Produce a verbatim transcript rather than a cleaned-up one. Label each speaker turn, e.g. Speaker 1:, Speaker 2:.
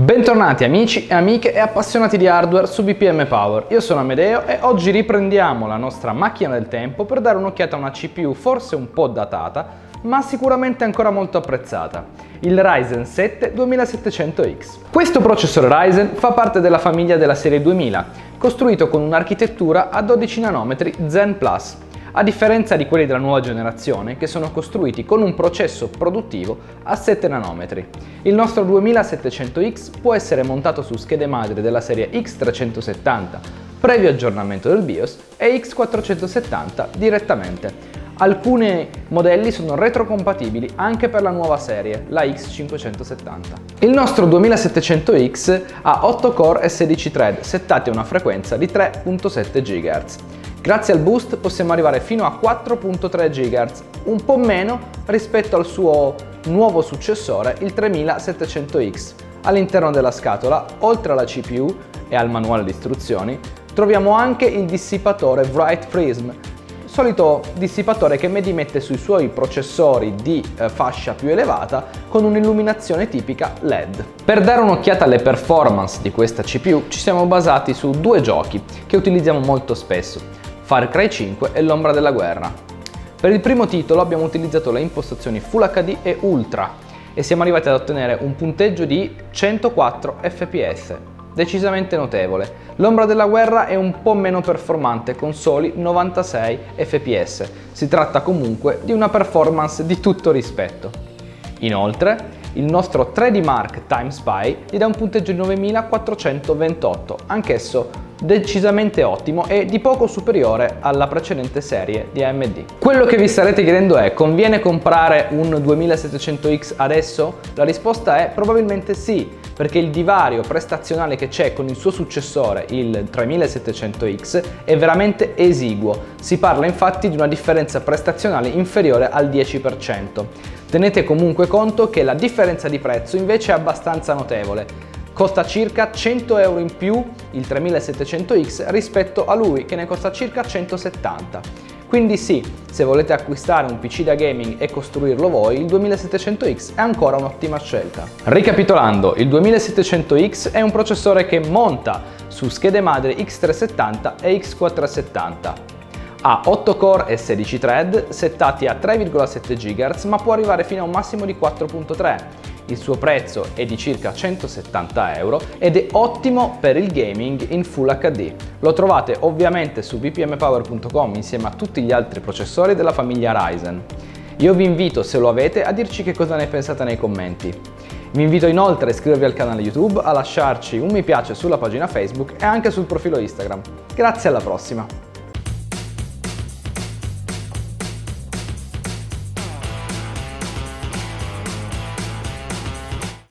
Speaker 1: Bentornati amici e amiche e appassionati di hardware su B P M Power. Io sono Amedeo e oggi riprendiamo la nostra macchina del tempo per dare un'occhiata a una C P U forse un po' datata, ma sicuramente ancora molto apprezzata, il Ryzen sette duemilasettecento X. Questo processore Ryzen fa parte della famiglia della serie duemila, costruito con un'architettura a dodici nanometri Zen Plus, a differenza di quelli della nuova generazione che sono costruiti con un processo produttivo a sette nanometri. Il nostro duemilasettecento X può essere montato su schede madre della serie X trecentosettanta previo aggiornamento del BIOS e X quattrocentosettanta direttamente. Alcuni modelli sono retrocompatibili anche per la nuova serie, la X cinquecentosettanta. Il nostro duemilasettecento X ha otto core e sedici thread settati a una frequenza di tre virgola sette gigahertz. Grazie al boost possiamo arrivare fino a quattro virgola tre gigahertz, un po' meno rispetto al suo nuovo successore, il tremilasettecento X. All'interno della scatola, oltre alla C P U e al manuale di istruzioni, troviamo anche il dissipatore Bright Prism, solito dissipatore che Medi mette sui suoi processori di eh, fascia più elevata con un'illuminazione tipica L E D. Per dare un'occhiata alle performance di questa C P U ci siamo basati su due giochi che utilizziamo molto spesso, Far Cry cinque e L'Ombra della Guerra. Per il primo titolo abbiamo utilizzato le impostazioni Full H D e Ultra e siamo arrivati ad ottenere un punteggio di centoquattro F P S, decisamente notevole. L'Ombra della Guerra è un po' meno performante con soli novantasei F P S, si tratta comunque di una performance di tutto rispetto. Inoltre il nostro tre D Mark Time Spy gli dà un punteggio di novemilaquattrocentoventotto, anch'esso decisamente ottimo e di poco superiore alla precedente serie di A M D. Quello che vi starete chiedendo è: conviene comprare un duemilasettecento X adesso? La risposta è probabilmente sì, perché il divario prestazionale che c'è con il suo successore, il tremilasettecento X, è veramente esiguo. Si parla infatti di una differenza prestazionale inferiore al dieci per cento. Tenete comunque conto che la differenza di prezzo invece è abbastanza notevole. Costa circa cento euro in più il tremilasettecento X rispetto a lui che ne costa circa centosettanta. Quindi sì, se volete acquistare un P C da gaming e costruirlo voi, il duemilasettecento X è ancora un'ottima scelta. Ricapitolando, il duemilasettecento X è un processore che monta su schede madre X trecentosettanta e X quattrocentosettanta. Ha otto core e sedici thread settati a tre virgola sette gigahertz, ma può arrivare fino a un massimo di quattro virgola tre. Il suo prezzo è di circa centosettanta euro ed è ottimo per il gaming in Full H D. Lo trovate ovviamente su b p m power punto com insieme a tutti gli altri processori della famiglia Ryzen. Io vi invito, se lo avete, a dirci che cosa ne pensate nei commenti. Vi invito inoltre a iscrivervi al canale YouTube, a lasciarci un mi piace sulla pagina Facebook e anche sul profilo Instagram. Grazie, alla prossima!